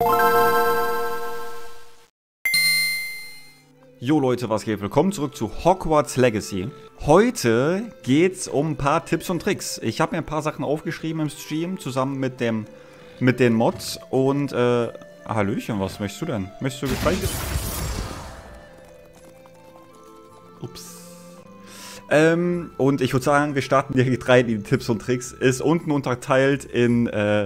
Jo Leute, was geht? Willkommen zurück zu Hogwarts Legacy. Heute geht's um ein paar Tipps und Tricks. Ich habe mir ein paar Sachen aufgeschrieben im Stream, zusammen mit den Mods. Und, Hallöchen, was möchtest du denn? Möchtest du gespeichert? Ups. Und ich würde sagen, wir starten direkt rein in die Tipps und Tricks. Ist unten unterteilt in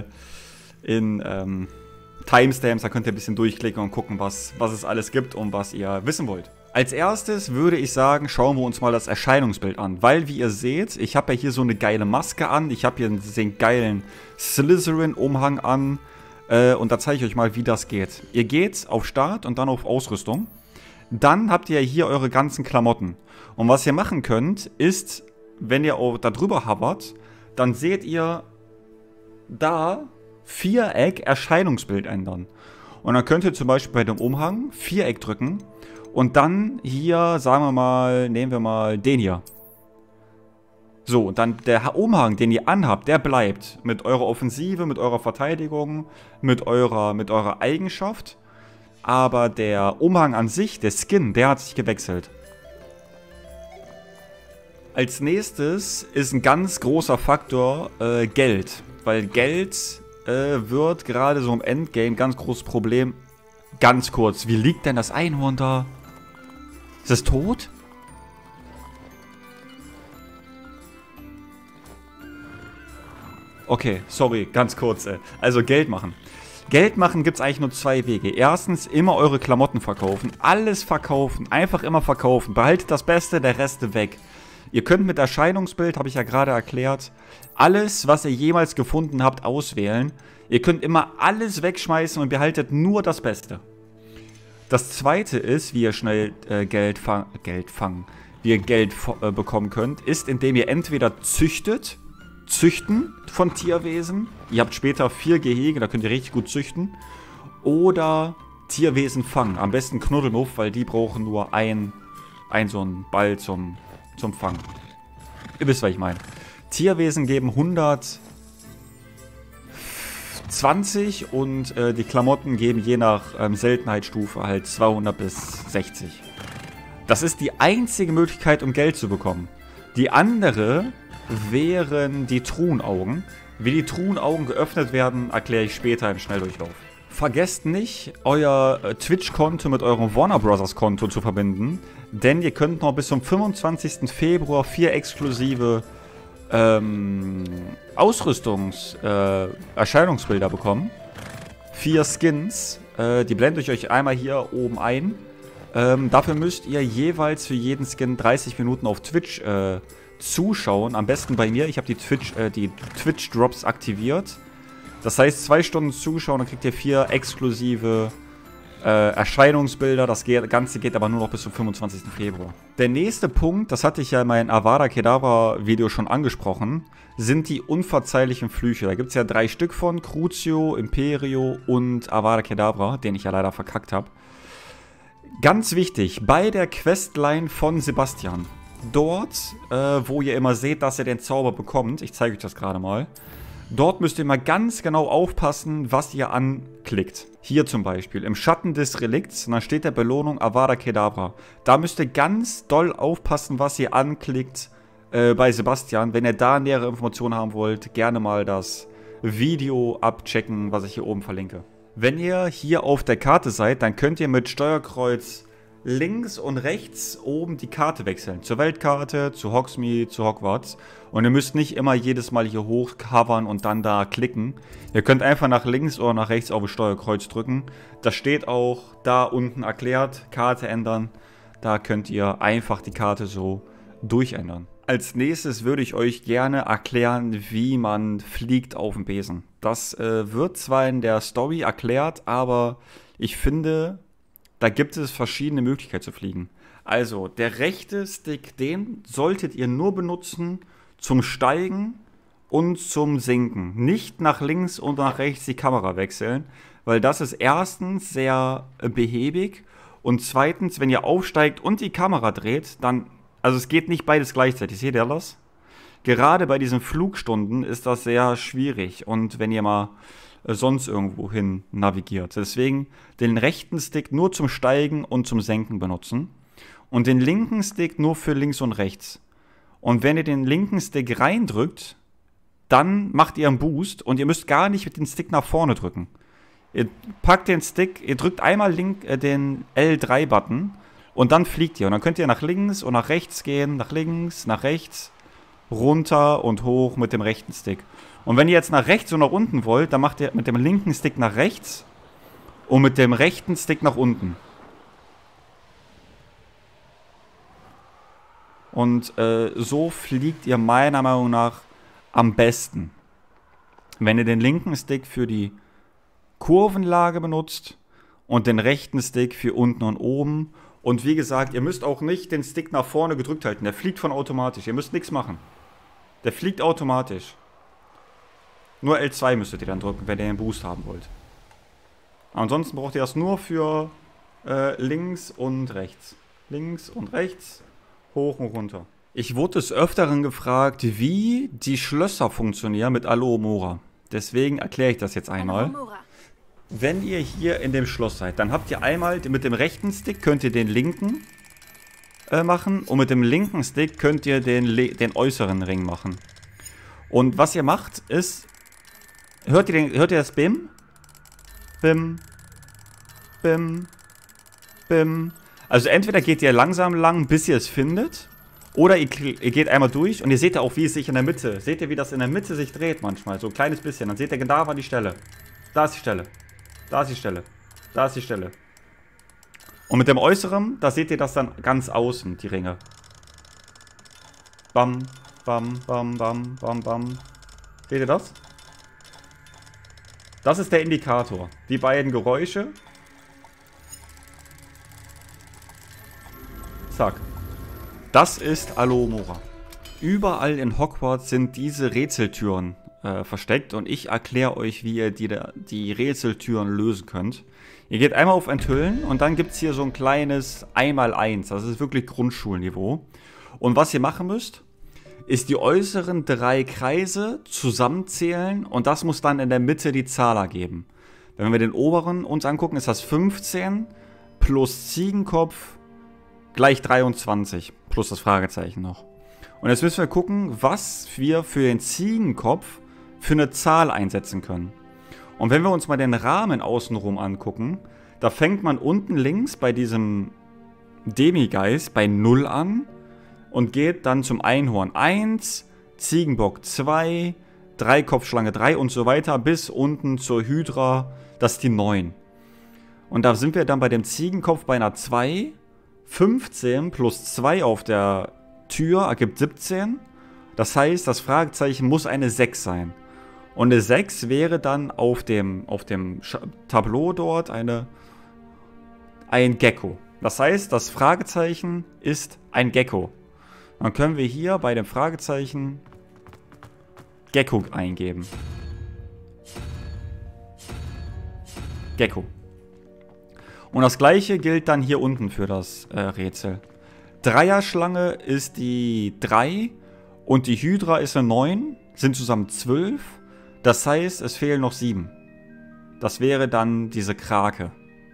Timestamps, da könnt ihr ein bisschen durchklicken und gucken, was es alles gibt und was ihr wissen wollt. Als erstes würde ich sagen, schauen wir uns mal das Erscheinungsbild an, weil wie ihr seht, ich habe ja hier so eine geile Maske an, ich habe hier den geilen Slytherin-Umhang an und da zeige ich euch mal, wie das geht. Ihr geht auf Start und dann auf Ausrüstung, dann habt ihr hier eure ganzen Klamotten und was ihr machen könnt, ist, wenn ihr da drüber hovert, dann seht ihr da Viereck Erscheinungsbild ändern. Und dann könnt ihr zum Beispiel bei dem Umhang Viereck drücken und dann hier, sagen wir mal, nehmen wir mal den hier. So, und dann der Umhang, den ihr anhabt, der bleibt mit eurer Offensive, mit eurer Verteidigung, mit eurer Eigenschaft. Aber der Umhang an sich, der Skin, der hat sich gewechselt. Als nächstes ist ein ganz großer Faktor Geld. Weil Geld wird gerade so im Endgame ganz großes Problem. Ganz kurz, wie liegt denn das Einhorn da? Ist es tot? Okay, sorry, ganz kurz. Also Geld machen. Geld machen gibt es eigentlich nur zwei Wege. Erstens, immer eure Klamotten verkaufen. Alles verkaufen. Einfach immer verkaufen. Behaltet das Beste, der Rest weg. Ihr könnt mit Erscheinungsbild, habe ich ja gerade erklärt, alles, was ihr jemals gefunden habt, auswählen. Ihr könnt immer alles wegschmeißen und behaltet nur das Beste. Das zweite ist, wie ihr schnell Geld bekommen könnt, ist, indem ihr entweder züchten von Tierwesen. Ihr habt später 4 Gehege, da könnt ihr richtig gut züchten. Oder Tierwesen fangen. Am besten Knuddelmuff, weil die brauchen nur ein so einen Ball zum Fangen. Ihr wisst, was ich meine. Tierwesen geben 120 und die Klamotten geben je nach Seltenheitsstufe halt 200 bis 60. Das ist die einzige Möglichkeit, um Geld zu bekommen. Die andere wären die Truhenaugen. Wie die Truhenaugen geöffnet werden, erkläre ich später im Schnelldurchlauf. Vergesst nicht, euer Twitch-Konto mit eurem Warner Bros. Konto zu verbinden, denn ihr könnt noch bis zum 25. Februar 4 exklusive Erscheinungsbilder bekommen. 4 Skins, die blende ich euch einmal hier oben ein. Dafür müsst ihr jeweils für jeden Skin 30 Minuten auf Twitch zuschauen. Am besten bei mir, ich habe die Twitch-Drops aktiviert. Das heißt, 2 Stunden zuschauen, dann kriegt ihr 4 exklusive Erscheinungsbilder. Das Ganze geht aber nur noch bis zum 25. Februar. Der nächste Punkt, das hatte ich ja in meinem Avada Kedavra Video schon angesprochen, sind die unverzeihlichen Flüche. Da gibt es ja 3 Stück von, Crucio, Imperio und Avada Kedavra, den ich ja leider verkackt habe. Ganz wichtig, bei der Questline von Sebastian, dort, wo ihr immer seht, dass ihr den Zauber bekommt, ich zeige euch das gerade mal, dort müsst ihr mal ganz genau aufpassen, was ihr anklickt. Hier zum Beispiel, im Schatten des Relikts, und dann steht der Belohnung Avada Kedavra. Da müsst ihr ganz doll aufpassen, was ihr anklickt bei Sebastian. Wenn ihr da nähere Informationen haben wollt, gerne mal das Video abchecken, was ich hier oben verlinke. Wenn ihr hier auf der Karte seid, dann könnt ihr mit Steuerkreuz links und rechts oben die Karte wechseln. Zur Weltkarte, zu Hogsmeade, zu Hogwarts. Und ihr müsst nicht immer jedes Mal hier hochcovern und dann da klicken. Ihr könnt einfach nach links oder nach rechts auf das Steuerkreuz drücken. Das steht auch da unten erklärt. Karte ändern. Da könnt ihr einfach die Karte so durchändern. Als nächstes würde ich euch gerne erklären, wie man fliegt auf dem Besen. Das wird zwar in der Story erklärt, aber ich finde, da gibt es verschiedene Möglichkeiten zu fliegen. Also, der rechte Stick, den solltet ihr nur benutzen zum Steigen und zum Sinken. Nicht nach links und nach rechts die Kamera wechseln, weil das ist erstens sehr behäbig und zweitens, wenn ihr aufsteigt und die Kamera dreht, dann, also es geht nicht beides gleichzeitig. Seht ihr das? Gerade bei diesen Flugstunden ist das sehr schwierig und wenn ihr mal sonst irgendwo hin navigiert. Deswegen den rechten Stick nur zum Steigen und zum Senken benutzen. Und den linken Stick nur für links und rechts. Und wenn ihr den linken Stick reindrückt, dann macht ihr einen Boost und ihr müsst gar nicht mit dem Stick nach vorne drücken. Ihr packt den Stick, ihr drückt einmal den L3-Button und dann fliegt ihr. Und dann könnt ihr nach links und nach rechts gehen, nach links, nach rechts, runter und hoch mit dem rechten Stick. Und wenn ihr jetzt nach rechts und nach unten wollt, dann macht ihr mit dem linken Stick nach rechts und mit dem rechten Stick nach unten. Und so fliegt ihr meiner Meinung nach am besten. Wenn ihr den linken Stick für die Kurvenlage benutzt und den rechten Stick für unten und oben. Und wie gesagt, ihr müsst auch nicht den Stick nach vorne gedrückt halten. Der fliegt von automatisch. Ihr müsst nichts machen. Der fliegt automatisch. Nur L2 müsstet ihr dann drücken, wenn ihr einen Boost haben wollt. Ansonsten braucht ihr das nur für links und rechts. Links und rechts, hoch und runter. Ich wurde des Öfteren gefragt, wie die Schlösser funktionieren mit Alohomora. Deswegen erkläre ich das jetzt einmal. Wenn ihr hier in dem Schloss seid, dann habt ihr einmal mit dem rechten Stick könnt ihr den linken machen und mit dem linken Stick könnt ihr den äußeren Ring machen. Und was ihr macht ist, hört ihr das Bim? Bim, Bim, Bim. Also entweder geht ihr langsam lang, bis ihr es findet, oder ihr geht einmal durch und ihr seht ja auch, wie es sich in der Mitte, seht ihr, wie das in der Mitte sich dreht manchmal, so ein kleines bisschen. Dann seht ihr, da war die Stelle. Da ist die Stelle. Da ist die Stelle. Da ist die Stelle. Und mit dem Äußeren, da seht ihr das dann ganz außen, die Ringe. Bam, bam, bam, bam, bam, bam. Seht ihr das? Das ist der Indikator. Die beiden Geräusche. Zack. Das ist Alohomora. Überall in Hogwarts sind diese Rätseltüren versteckt und ich erkläre euch, wie ihr die Rätseltüren lösen könnt. Ihr geht einmal auf Enthüllen und dann gibt es hier so ein kleines 1x1. Das ist wirklich Grundschulniveau. Und was ihr machen müsst, ist die äußeren 3 Kreise zusammenzählen und das muss dann in der Mitte die Zahl ergeben. Wenn wir den oberen uns angucken, ist das 15 plus Ziegenkopf gleich 23 plus das Fragezeichen noch. Und jetzt müssen wir gucken, was wir für den Ziegenkopf für eine Zahl einsetzen können. Und wenn wir uns mal den Rahmen außenrum angucken, da fängt man unten links bei diesem Demigeist bei 0 an und geht dann zum Einhorn 1, Ziegenbock 2, Dreikopfschlange 3 und so weiter bis unten zur Hydra, das ist die 9. Und da sind wir dann bei dem Ziegenkopf bei einer 2, 15 plus 2 auf der Tür ergibt 17. Das heißt, das Fragezeichen muss eine 6 sein. Und eine 6 wäre dann auf dem Tableau dort ein Gecko. Das heißt, das Fragezeichen ist ein Gecko. Dann können wir hier bei dem Fragezeichen Gecko eingeben. Gecko. Und das gleiche gilt dann hier unten für das Rätsel. Dreierschlange ist die 3 und die Hydra ist eine 9, sind zusammen 12. Das heißt, es fehlen noch 7. Das wäre dann diese Krake.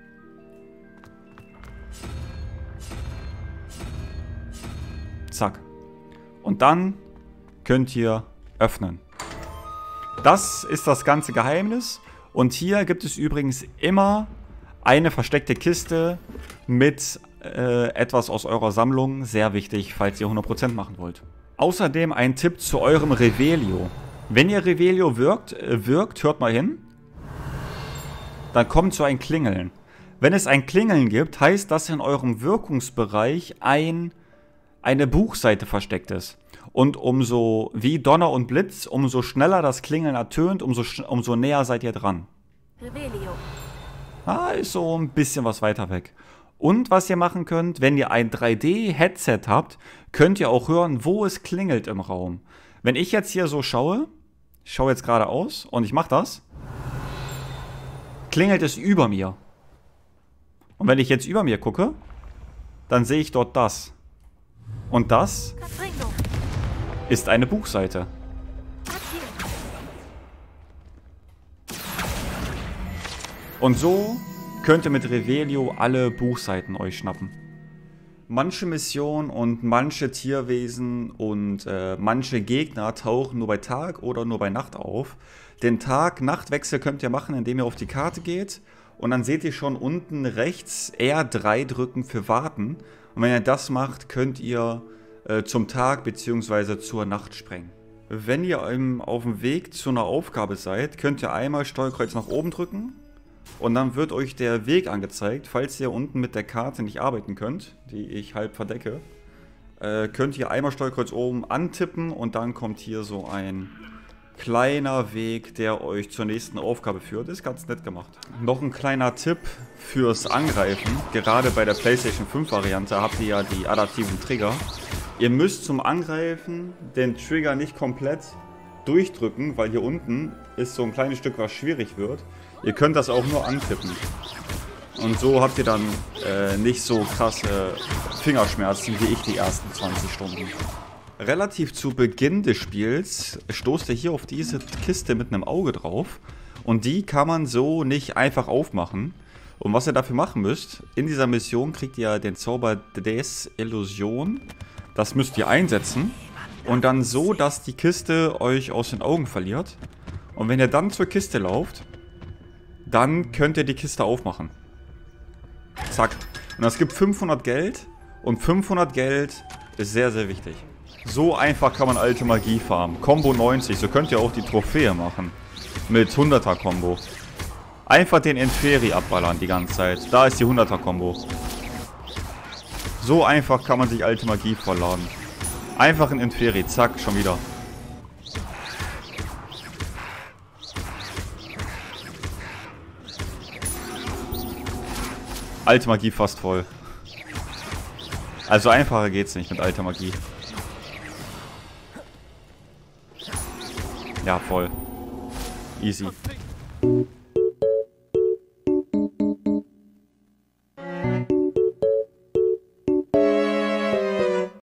Zack. Und dann könnt ihr öffnen. Das ist das ganze Geheimnis. Und hier gibt es übrigens immer eine versteckte Kiste mit etwas aus eurer Sammlung. Sehr wichtig, falls ihr 100% machen wollt. Außerdem ein Tipp zu eurem Revelio. Wenn ihr Revelio wirkt, hört mal hin, dann kommt so ein Klingeln. Wenn es ein Klingeln gibt, heißt das in eurem Wirkungsbereich eine Buchseite versteckt ist. Und umso wie Donner und Blitz, umso schneller das Klingeln ertönt, umso näher seid ihr dran. Revelio. Ist so ein bisschen was weiter weg. Und was ihr machen könnt, wenn ihr ein 3D-Headset habt, könnt ihr auch hören, wo es klingelt im Raum. Wenn ich jetzt hier so schaue, ich schaue jetzt geradeaus und ich mache das, klingelt es über mir. Und wenn ich jetzt über mir gucke, dann sehe ich dort das. Und das ist eine Buchseite. Und so könnt ihr mit Revelio alle Buchseiten euch schnappen. Manche Missionen und manche Tierwesen und manche Gegner tauchen nur bei Tag oder nur bei Nacht auf. Den Tag-Nacht-Wechsel könnt ihr machen, indem ihr auf die Karte geht. Und dann seht ihr schon unten rechts R3 drücken für Warten. Und wenn ihr das macht, könnt ihr zum Tag bzw. zur Nacht sprengen. Wenn ihr auf dem Weg zu einer Aufgabe seid, könnt ihr einmal Steuerkreuz nach oben drücken. Und dann wird euch der Weg angezeigt. Falls ihr unten mit der Karte nicht arbeiten könnt, die ich halb verdecke, könnt ihr einmal Steuerkreuz oben antippen und dann kommt hier so ein kleiner Weg, der euch zur nächsten Aufgabe führt. Ist ganz nett gemacht. Noch ein kleiner Tipp fürs Angreifen. Gerade bei der PlayStation 5 Variante habt ihr ja die adaptiven Trigger. Ihr müsst zum Angreifen den Trigger nicht komplett durchdrücken, weil hier unten ist so ein kleines Stück, was schwierig wird. Ihr könnt das auch nur antippen. Und so habt ihr dann nicht so krasse Fingerschmerzen wie ich die ersten 20 Stunden. Relativ zu Beginn des Spiels stoßt ihr hier auf diese Kiste mit einem Auge drauf. Und die kann man so nicht einfach aufmachen. Und was ihr dafür machen müsst, in dieser Mission kriegt ihr den Zauber Desillusion. Das müsst ihr einsetzen. Und dann so, dass die Kiste euch aus den Augen verliert. Und wenn ihr dann zur Kiste lauft, dann könnt ihr die Kiste aufmachen. Zack. Und es gibt 500 Geld. Und 500 Geld ist sehr, sehr wichtig. So einfach kann man alte Magie farmen. Combo 90. So könnt ihr auch die Trophäe machen. Mit 100er Combo. Einfach den Inferi abballern die ganze Zeit. Da ist die 100er Combo. So einfach kann man sich alte Magie vollladen. Einfach ein Inferi. Zack, schon wieder. Alte Magie fast voll. Also einfacher geht's nicht mit alter Magie. Ja, voll. Easy.